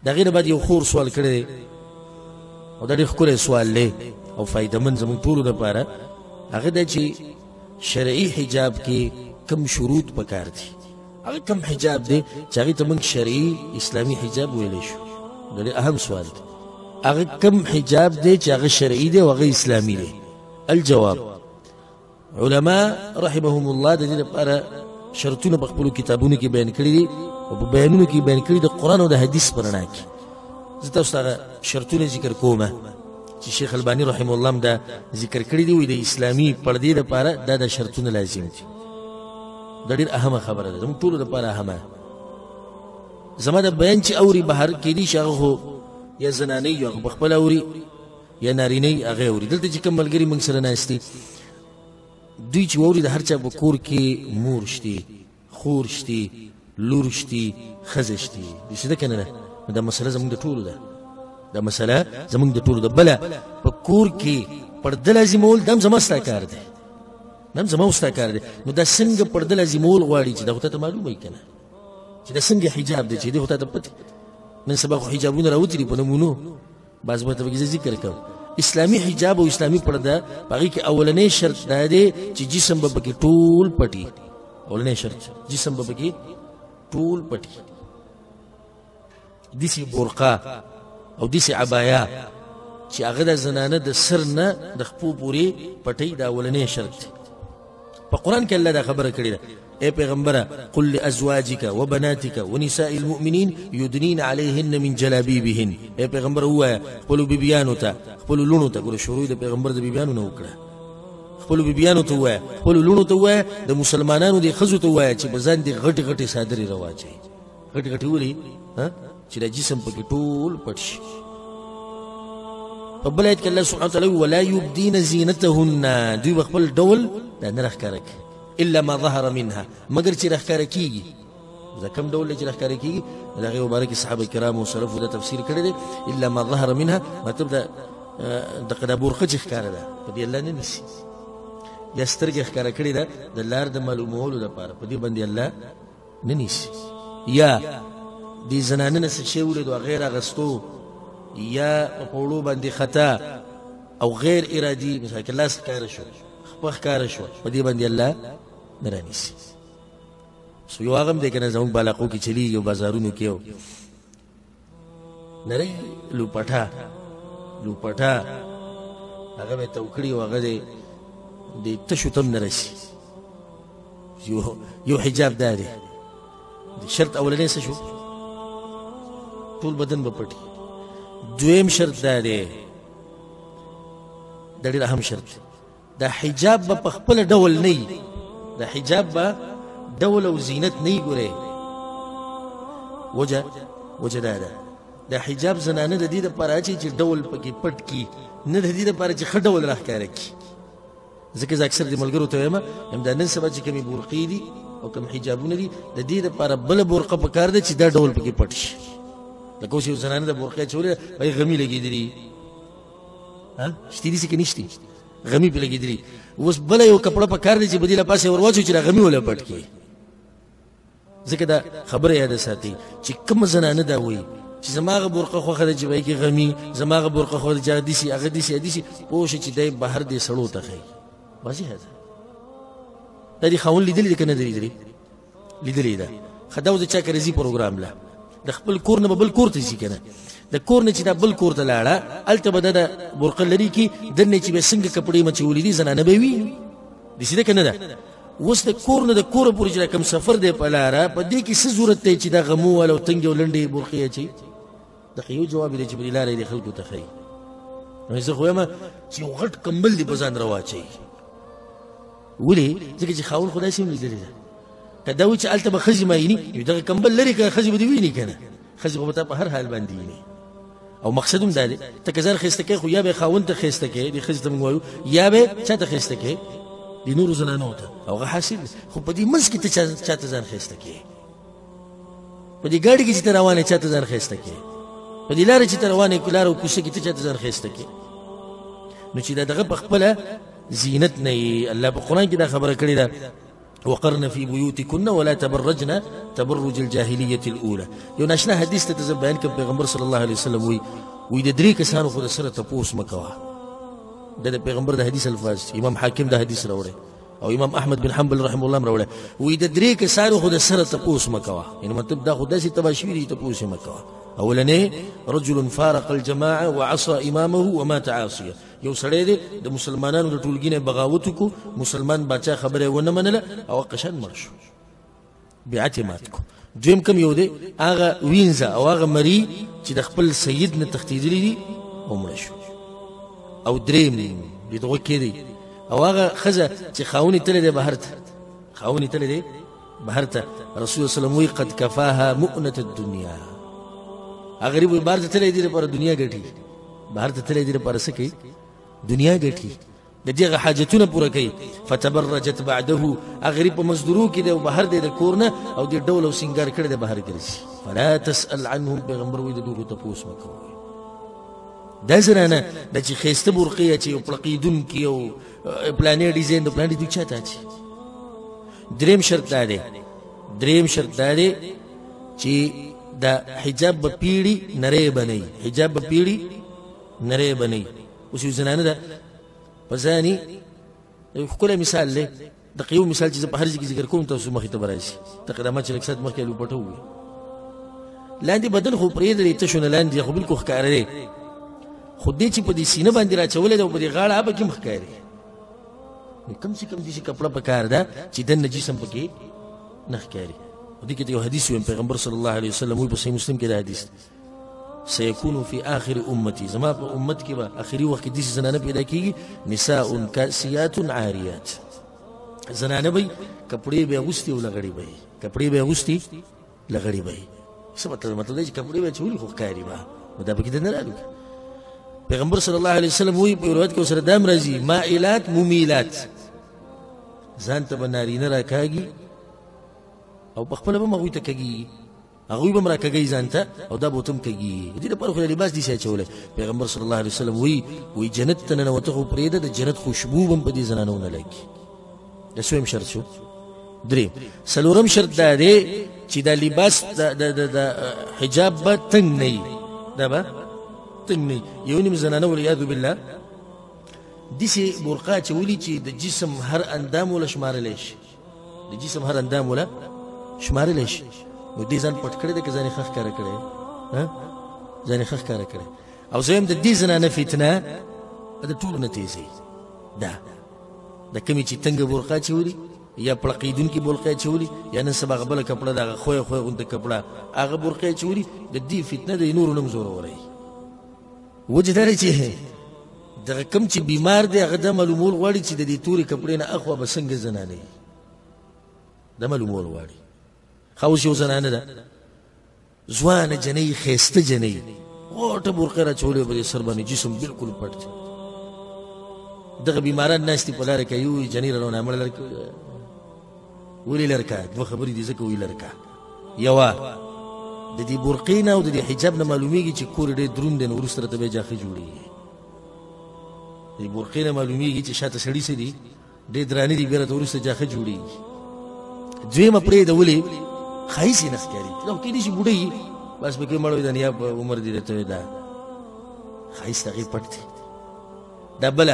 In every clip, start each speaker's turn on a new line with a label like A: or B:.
A: د هغې نه بعد یو خور سوال کړی دی او دا ډېر ښکلی سوال دی او فایدهمند زموږ ټولو دپاره. هغه دا چې شرعي حجاب کې کم شروط پکار دي. هغه کم حجاب دی چې هغې ته موږ شرعي اسلامي حجاب ویلی شو. دا ډېر اهم سوال دی. هغه کم حجاب دی چې هغه شرعي دی او هغه اسلامي دی؟ الجواب، علما رحمهم الله د دې لپاره شرطونه په خپلو کتابونو کې بیان کړي دي او په بیانونو کې بیان کړي د قرآن او د حدیث په رڼا کې. زه تاسو ته هغه شرطونه ذکر کومه چې شیخ الباني رحمه الله هم دا ذکر کړي دي. وایي د اسلامي پردې لپاره دا شرطونه لازم دي. دا ډېر اهمه خبره ده، زموږ ټولو لپاره اهمه. زما د بیان چې اوري بهر کېدي شي هغه خو یا زنانۍ هغه په خپله اوري یا نارینۍ هغه اوري. دلته چې کوم ملګري موږ سره ناست دي دوی چې واوري د هر چا په کور کې مور شتي، خور شتي، لور شتي، ښځه شتي. داسې ده که نه ده؟ نو دا مسله زموږ د ټولو ده. دا مسله زموږ د ټولو ده. بله په کور کې پرده لازمول دا هم زما ستا کار دی، دا هم زما ستا کار دی. نو دا څنګه پرده لازمول غواړي چې دا خو تا ته معلومه وي که نه چې دا څنګه حجاب دی چې دی خو تا ته پته. نن سبا خو حجابونه راوتي دي په نمونو، بعض به ته پکې زه ذکر کوم. اسلامي حجاب او اسلامي پرده په هغې کې اولنی شرط دا دی چې جسم به پکې ټول پټي. اولنی شرط جسم به پکې ټول پټي. داسې برقه او داسې عبایا چې هغه د زنانه د سر نه د خپو پورې پټۍ دا اولنی شرط دی. په قرآن کې الله دا خبره کړې ده: اے پیغمبره قل لازواجک وبناتک ونساء المؤمنین یدنین علیهن من جلابیبهن. اے پیغمبر ووایه خپلو بیبیانو ته، خپلو لوڼو ته، ګوره شروع د پیغمبر د بیبیانو نه وکړه، خپلو بیبیانو ته ووایه، خپلو لوڼو ته ووایه، د مسلمانانو د ښځو ته ووایه چې په ځان دې غټې غټې څادرې راواچوي. غټې غټې ولې؟ چې دا جسم پکې ټول پټ شي. په بل آیت کې الله سبحانه وتعالی ولا یبدین زینتهن، دوی به خپل ډول دا نه راښکاره کوي الا ما ظهر منها، مگر چې راښکاره کېږي. دا کوم ډول دی چې راښکاره کېږي؟ د هغې مبارکې صحابه کرامو او سلفو دا تفسیر کړی دی. الا ما ظهر منها مطلب دغه دا برقه چې ښکاره ده په دې الله نه نیسي، یا سترګې ښکاره کړې ده د لار د معلومولو دپاره، په دې باندې الله نه نیسي. یا دې زنانه نه څه شی ولیدو هغې راغستو، یا په وړو باندې خطا او غیر ارادي مثلا که لاس ښکاره شو، خپه ښکاره شو، په دې باندې الله نه رانیسي. یو هغه هم دی که نه زموږ بالاقو کې چلیږي او بازارونو کې نری لوپټه هغه به یې تو کړي او هغه د تشو ته هم نه رسي. یو حجاب دا دی. شرط اولنی څه شو؟ ټول بدن به پټي. دویم شرط دا دی، دا ډېر اهم شرط دی، دا حجاب به په خپل ډول نه وي، دا حجاب به ډول او زینت نه وي. ګورئ وجه دا ده، دا حجاب زنانه د دې دپاره اچوي چې ډول پکې پټ کړي، نه د دې دپاره چې ښه ډول راښکاره کړي. ځکه زه اکثر د ملګرو ته وایم همدا نن سبا چې کومې برقې دي او کوم حجابونه دي د دې دپاره بله برقه پکار ده چې دا ډول پکې پټ شي. لکه اوس یو زنانه د برقې اچولې ده هغې غمي لګېدلي، شتې داسې که نشتې غمي پرې لګېدلي. اوس بله یو کپړه پکار دی چې په دې له پاسه یې ور واچوي چې دا غمي وله پټ کړي. ځکه دا خبره یاده ساتئ چې کومه زنانه دا وایي چې زما هغه برقه خوښه ده چې به یې کې غمي، زما هغه برقه خوښه ده چې هغه داسې هغه داسې پوه شي چې دی بهر دې سړو ته ښایي. واضحه ده. دا دې خاوند لیدلې ده که نه ده لیدلې ده؟ ښه دا اوس د چا که راځي پروګرام له د خپل کور نه به بل کور ته ځي که نه، د کور نه چې دا بل کور ته لاړه هلته به دا د برقه لري کې دننه چې به څنګه کپړې مچولي دي زنانه به وي. داسې ده که نه ده؟ اوس د کور نه د کوره پورې چې دا کوم سفر دی په لاره په دې کې څه ضرورت دی چې دا غمو والا او تنګې او لنډې برقې اچوي؟ دغه یو جواب دی چې په دې لاره یې د خلکو ته ښایي. نو زه خو یم چې یو غټ کمبل دې په ځان راواچوي. ولې؟ ځکه چې خاوند خو داسې هم لیدلې ده. که دا وایي چې هلته به ښځې مایني نو دغه کمبل لرې که ښځې به دې ویني که نه، ښځې خو به تا په هر حال باندې ویني. او مقصد هم دا دی ته که ځان ښایسته کوې خو یا به یې خاوند ته ښایسته کوې، دې ښځې ته موږ وایو، یا به یې چا ته ښایسته کوې؟ د نورو زنانو ته. او هغه حاصل دی. خو په دې منځ کې ته چا ته ځان ښایسته کوې؟ په دې ګاډي کې چې ته روان یې چا ته ځان ښایسته کوې؟ په دې لاره چې ته روان یې لاره او کوڅه کې ته چا ته ځان ښایسته کوې؟ نو چې دا دغه په خپله زینت نه وي. الله په قرآن کې دا خبره کړې ده وقرن في بيوتكن ولا تبرجن تبرج الجاهلية الأولى. یو ناشنا حدیث ته زه بیان کړم، پیغمبر صلی الله علیه وسلم وی د درې کسانو خو د سره تپوس مه کوه. د پیغمبر د حدیث الفاظ، امام حاکم د حدیث راوړی او امام احمد بن حنبل رحمه الله راوړی، وی د درې کسانو خو د سره تپوس مه کوه. یعنې مطلب دا خو داسې تباه شوي دي تپوس یې مه کوه. اولنې رجل فارق الجماعه وعصى امامه ومات عاصيا، یو سړی دی د مسلمانانو د ټولګي نه بغاوت وکړو، مسلمان باچا خبره یې ونه منله او قشن مړ شو، بیعت یې مات کړو. دویم کم یو دی هغه وینځه او هغه مري چې د خپل سید نه تښتېدلي دي او مړه شو. او دریم د دغه کې دی او هغه ښځه چې خاوند یې تللی دی بهر ته، خاوند یې تللی دی بهر ته، رسول الله صلی وایي قد کفاها مؤنة الدنیا. هغه غریب بهر ته تللی دی لپاره دنیا ګټي، بهر ته تللی دی لپاره څه کوي؟ دنیا ګټي، د دې هغه حاجتونه پوره کوي. فتبرجت بعده، هغه غریب په مزدورو کې دی او بهر دی د کور نه او د ډول او سینګار کړی دی بهر ګرځي. فلا تسأل عنهم، پیغمبر وایي د دوی تپوس مه کوئ. دا زنانه د چې ښایسته برقې اچوي او پړقېدونکي او پلانې ډیزاین د پلانې دوی چا ته اچي. دریم شرط دا دی، دریم شرط دا دی چې دا حجاب به پیړي نری به نه وي، حجاب به پیړي نری به نه وي. اوس یو زنانه ده په ځاني یو ښکلی مثال دی، دقیق یو مثال چې زه په هر ځای کې ذکر کوم تاسو مخې ته به راشي. تقدامات چې لږ ساعت مخکې لوپټه ووي، لاندې بدن خو پرېږدی تشو نه لاندې خو بلکل ښکاره دی، خو دې چې په دې سینه باندې راچولی ده او په دې غاړه هغه پکې هم ښکاري. کم سے کم داسې کپړه پکار ده چې دننه جسم پکې نه ښکاري. دې کې یو حدیث ویم، پیغمبر صلی الله علیه وسلم وایي په صحیح مسلم کې دا حدیث سيكون في آخر أمتي، زما په امت کې به آخري وخت کې داسې زنانه پیدا کېږي نساء کاسیات عاریات، زنانه به کپړې به اغوستي او لغړې به کپړې به اغوستي لغړې به. څه مطلب؟ مطلب دی چې کپړې به اچولي خو ښکاري به، نو دا پکې د نه رالو. پیغمبر صلی الله علیه وسلم وایي په روایت کې ورسره دام راځي مائلات ممیلات، ځان ته به نارینه راکاږي او په خپله به هم هغوی ته کږي، هغوی به هم راکږی ځان ته او دا به ورته هم کږي. دې لپاره خو لباس داسې اچولی. پیغمبر صلی الله علیه وسلم وایي جنت ته ننوته خو پرېږده، د جنت خوشبو به هم په دې زنانو نه لګي. دا څویم شرط شو؟ دریم. څلورم شرط دا دی چې دا لباس د حجاب به تنګ نه وي، دا به تنګ نه وي. یو نیم زنانه والعیاذ بالله داسې برقه اچولي چې د جسم هر اندام وله شمارلی شي، د جسم هر اندام وله شمارلی شي. نو دې ځان پټ کړی دی که ځان یې ښه ښکاره کړی؟ ځان یې ښه ښکاره کړی. او زه یم د دې زنانه فتنه د ټولو نه تیزوي. دا د کومې چې تنګه برقه اچولي یا پړقېدونکي برقې اچولي یا نن سبا هغه بله کپړه د هغه خویه خویه غوندې کپړه هغه برقې اچولي، د دې فتنه د نورو نه هم زوروری. وجه دا دی چې دغه کوم چې بیمار دی هغه دا معلومول غواړي چې د دې تورې کپړې نه اخوا به څنګه زنانه وي، دا معلومول غواړي. ښه اوس یو زنانه ده ځوانه جنۍ ښایسته جنۍ غوټه برقې راچولې په دې سر باندې جسم بلکل پټ دی. دغه بیماران ناست دي په لاره کې، یو جنۍ راروانه مړه لرکه ولې لرکه دوه خبرې دي ځکه وایي لرکه. یوه د دې برقې نه او د دې حجاب نه معلومیږي چې کور ډېر دروند دی، نو وروسته راته بیا جاښه جوړېږي. د دې برقې نه معلومیږي چې شاته سړي څه دي ډېر درانه دي، بیا راته وروسته جاښه جوړېږي. دویمه پرېږده ولې ښایست یې نه ښکاري، دا خو کېدای شي بوډۍ وي بس پکې مړ وي، د نیا په عمر دي درته وایي دا ښایست هغې پټ دی. دا بله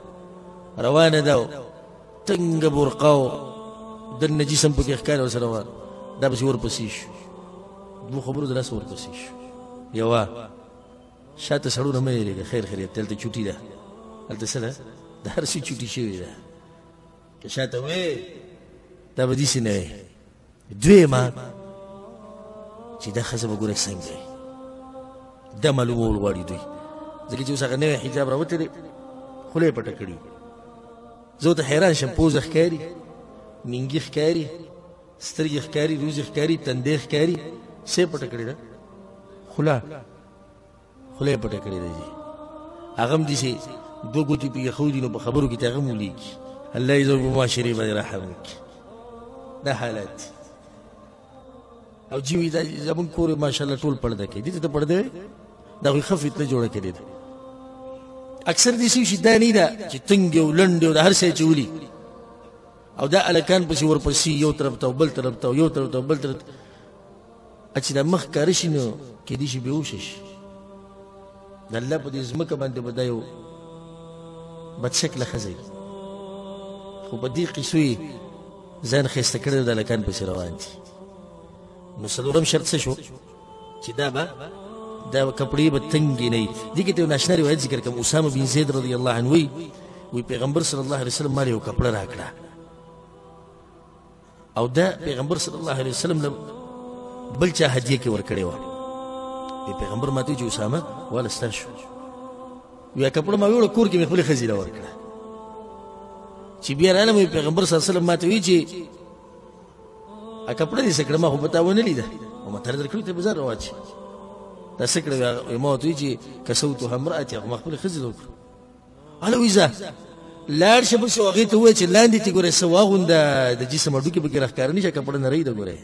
A: روانه ده تنګه برقه او دننه جسم پکې ښکاري ورسره روان، دا پسې ورپسې شو. دوه خبرو د لاسه ورپسې شو. یوه شاته سړونه مه یېرېږه، خیر خیریت دی، هلته چوټي ده، هلته څه ده، د هر شي چوټي شوې ده. که شاته وې دا به داسې نه وې. دویمه چې دا ښځه به ګوره څنګه وي، دا معلومول غواړي دوی، ځکه چې اوس هغه نوی حجاب راوتی دی، خوله یې پټه کړي. زه ورته حیران شم، پوزه ښکاري، منګي ښکاري، سترګې ښکاري، روزې ښکاري، تندی ښکاري، څه یې پټه کړې ده؟ خوله یې پټه کړې ده. هغه هم داسې دوه ګوتې پکې ښودي، نو په خبرو کې ته هغه هم ولیږي. الله یې زموږ په معاشرې باندې رحم وکړي. دا حالات او جیوی دا زمون کور ماشاءالله ټول پرده کوي، دې ته پرده دا خو ښه فتنه جوړه کړې ده. اکثر داسې شي دا نه ده چې تنګ او لنډ او د هر څه اچولي او دا الکان پسې ورپسې یو طرف ته او بل طرف ته او یو طرف ته او بل طرف ته چې دا مخ کاره شي نو کیدای شي بېهوشه شي د الله په دې ځمکه باندې به دا یو بدشکله ښځه خو په دې قیسو یې ځان ښایسته کړی د هلکان پسې روان دي نو څلورم شرط څه شو چې دا کپړې به تنګې نه وي دې کې ته یو ناشنا روایت ذکر کړم اسامه بن زید رضی الله عنه وی پیغمبر صلی الله علیه وسلم مال یو کپړه راکړه او دا پیغمبر صلی الله علیه وسلم له بل چا هدیه کې ورکړې وه پیغمبر ماته چې اسامه واله ستا شو وی کپړه ما ویوړه کور کې مې خپلې ښځې له ورکړه چې بیا رالم پیغمبر صلی الله علیه وسلم ماته وی چې کپړه دې څه کړه ما خو به تا ونه لیده او ما تر درکړې ته بازار راواچي دا څه کړه ما ورته وی چې کسوتها امرأتي ما خپلې ښځې له وکړه هله وی ځه لاړ شه بل شو هغې ته ووایه چې لاندې تې ګورې څه واغونده د جسم هډوکې پکې راښکاره نه شي کپړه نری ده ګورې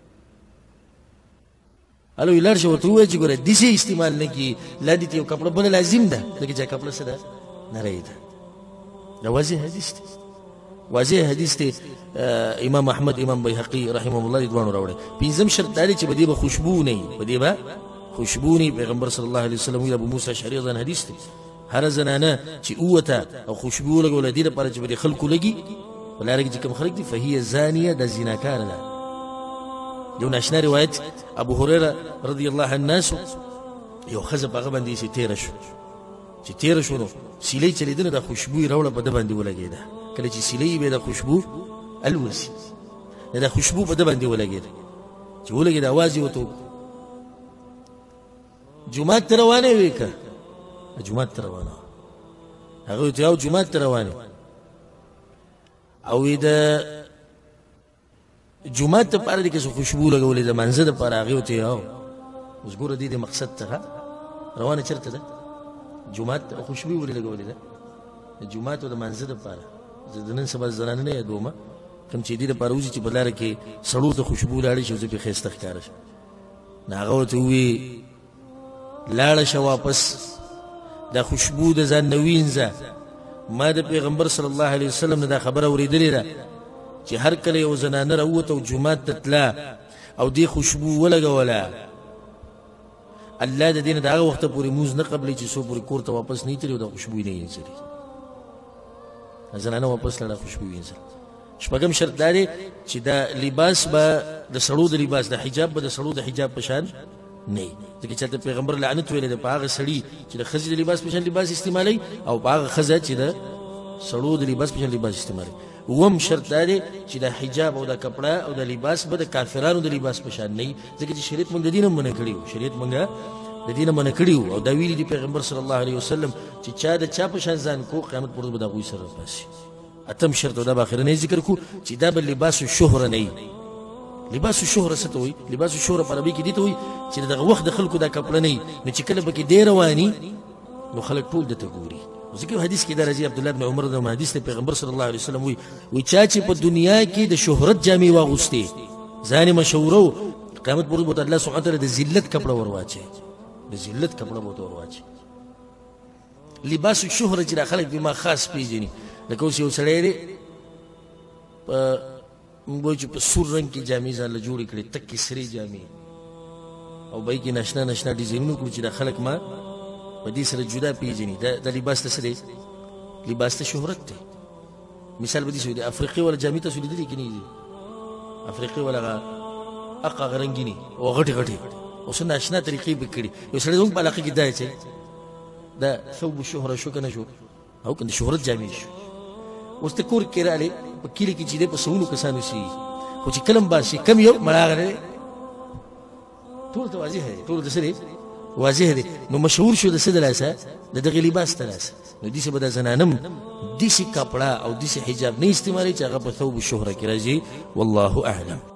A: هله وی لاړ شه ورته ووایه چې ګوره داسې استعمال نه کړي لاندې ته یو کپړه بله لازم ده ځکه چې کپړه څه ده نری ده دا واضح حدیث دی واضح حدیث دی امام احمد امام بیهقي رحمهم الله دې دواړو راوړی پنځم شرط دا دی چې په دې به خوشبو نه وي په دې به خوشبو نه وي پیغمبر صلی الله علیه وسلم ویل ابو موسی اشعري رضی حدیث دی هر زنانه چې اوته او خوشبو ولګوله دې لپاره چې به د خلکو لګي په لاره کې چې کوم خلک دي فهي زانیه د زیناکاره ده یو ناشنا روایت ابو هريره رضی الله عنه یو ښځه په هغه باندې چې تېره شو چې تېره شو نو سیلۍ چلېدنه د خوشبو یې راوړه په ده باندې ولګېده کله چې سیلۍ یې بیا د خوشبو الوسي د خوشبو په ده باندې ولګېده چې ولګېده اواز یې ورته جومات ته روانه وې که جومات ته روانه هغه ورته یو جومات ته روانه او د جومات دپاره دې که څه خوشبو لګولې د منځه دپاره هغې ورته یو اوس ګوره دې مقصد ته روانه چېرته ده جومات ته خوشبو ولې لګولې ده د جومات او د منځه دپاره زه د نن سبا زنانه نه یادومه کوم چې دې دپاره وځي چې په لاره کې سړو ته خوشبو لاړې شي او زه پرې ښایسته ښکاره شم نو هغه ورته ووایي لاړه شه واپس دا خوشبو د ځان نه وینځه ما د پیغمبر صلی الله علیه وسلم نه دا خبره اورېدلې ده چې هر کله یو زنانه راووته او جومات ته تله او دې خوشبو ولګوله الله د دې نه د هغه وخته پورې مونځ نه قبلوي چې څو پورې کور ته واپس نه یې تلي او دا خوشبو یې نه وینځلي زنانه واپس لاړه خوشبو وینځله شپږم شرط دا دی چې دا لباس به د سړو د لباس د حجاب به د سړو د حجاب په شان نه وي ځکه چې هلته پیغمبر لعنت ویلی دی په هغه سړي چې د ښځې د لباس په شان لباس استعمالوي او په هغه ښځه چې د سړو د لباس په شان لباس استعمالوي اووم شرط دا دی چې د حجاب او د کپړه او د لباس به د کافرانو د لباس په شان نه وي ځکه چې شریعت موږ د دې نه منع کړي وو شریعت موږ د دې نه منع کړي وو او دا ویلي دي پیغمبر صلی الله علیه وسلم چې چا د چا په شان ځان کو قیامت پر ورځ به د هغوی سره راسي اتم شرط او دا به اخرنی ذکر کو چې دا به لباس الشهره نه وي لباس الشهره څه ته وایي لباس الشهره په عربي کې دې ته وایي چې دغه وخت د خلکو دا کپړه نه وي نو چې کله پکې دی رواني نو خلک ټول درته ګوري ځکه حدیث کې دا راځي عبدالله بن عمر د حدیث دی پیغمبر صلی الله علیه وسلم وایي چا چې په دنیا کې د شهرت جامې واغوستې ځان یې مشهوره و قیامت پر ورځ به الله سبحانه وتعالی د ذلت کپړه ور واچوي د ذلت کپړه به ورته ور واچوي لباس الشهره چې دا خلک بما خاص پېژني لکه اوس یو سړی دی په موږ وایو چې په سور رنګ کې جامې ځان له جوړې کړې تکې سرې جامې او بای کې ناشنا ناشنا ډیزاینونه کړو چې دا خلک ما په دې سره جدا پېژني دا لباس ته څه دی لباس ته شهرت دی مثال به دې شوي د افریقې والا جامې تاسو لیدلې که نه دي افریقې والا هغه هغه رنګینې او غټې غټې اوس ناشنا طریقې به کړي یو سړی زموږ په علاقه کې دا چې دا ثوب الشهره شو که نه شو او که د شهرت جامې شو اوس ته کور کې راغلې په کلي کې چې دی په سوونو کسانو شي خو چې کلم باسي کم یو مړه هغه دی ټول ته واضح دی ټول د څه دی واضح دی نو مشهور شو د څه د لاسه د دغې لباس ته لاسه نو داسې به دا زنانم داسې کپړه او داسې حجاب نه استعمالوي چې هغه په ثوب الشهره کې راځي والله اعلم